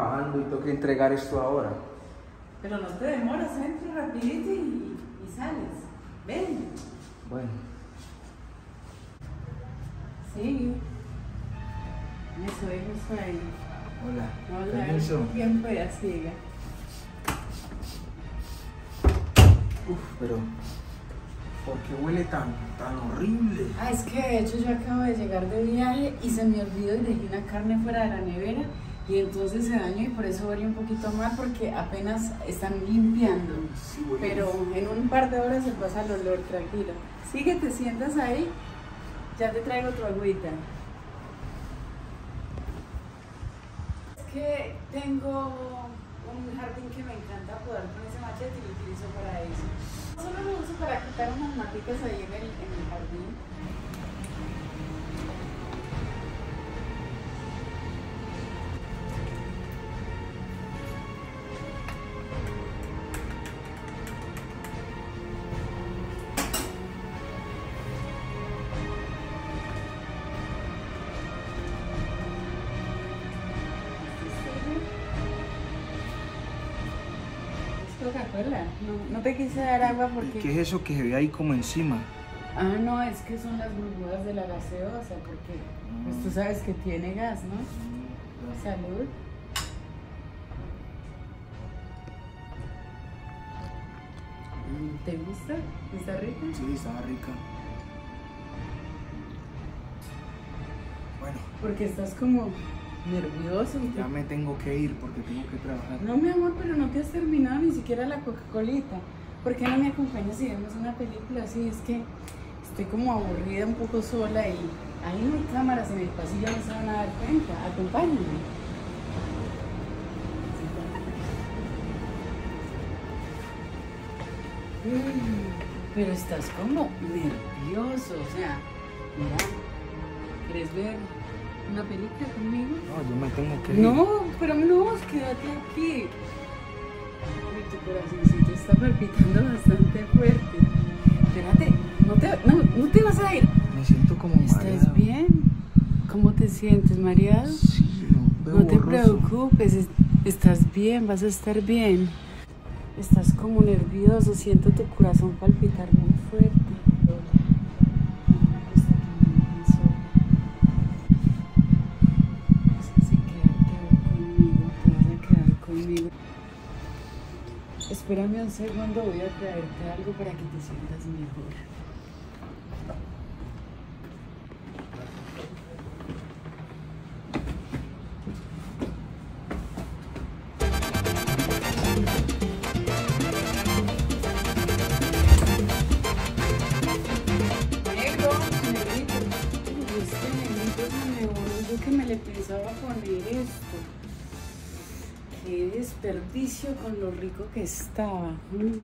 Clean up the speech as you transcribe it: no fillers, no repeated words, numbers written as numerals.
trabajando y tengo que entregar esto ahora. Pero no te demoras, entra rapidito y sales. Ven. Bueno. Sí. Eso ahí. Hola. Hola, Permiso. tiempo ya siga. Uf, pero ¿por qué huele tan horrible? Ah, es que de hecho yo acabo de llegar de viaje y se me olvidó y dejé una carne fuera de la nevera y entonces se dañó y por eso huele un poquito mal porque apenas están limpiando. Sí, huele. Pero en un par de horas se pasa el olor, tranquilo. Sigue, te sientas ahí, ya te traigo tu agüita. Es que tengo un jardín que me encanta podar con ese machete y lo utilizo para eso. Solo lo uso para quitar unas maticas ahí en el jardín. Coca-Cola. No te quise dar agua porque... ¿Qué es eso que se ve ahí como encima? Ah, no, es que son las burbujas de la gaseosa, porque pues tú sabes que tiene gas, ¿no? Salud. ¿Te gusta? ¿Está rica? Sí, estaba rica. Bueno. Porque estás como nervioso. Ya me tengo que ir porque tengo que trabajar. No, mi amor, pero no te has terminado ni siquiera la Coca-Colita. ¿Por qué no me acompañas y vemos una película así? Es que estoy como aburrida, un poco sola y ahí no hay cámaras en el pasillo, no se van a dar cuenta. Acompáñame. Pero estás como nervioso, o sea, mira, ¿quieres ver una película conmigo? No, yo me tengo que ir. No, pero no, quédate aquí. Ay, tu corazoncito está palpitando bastante fuerte. Espérate, no te vas a ir. Me siento como mareado. ¿Estás bien? ¿Cómo te sientes, mareado? Sí, veo No te borroso. preocupes, estás bien, vas a estar bien. Estás como nervioso, siento tu corazón palpitar muy fuerte. Espérame un segundo, voy a traerte algo para que te sientas mejor. Negro, negrito. Uy, este negrito se me volvió que me le pensaba poner esto. Qué desperdicio con lo rico que estaba.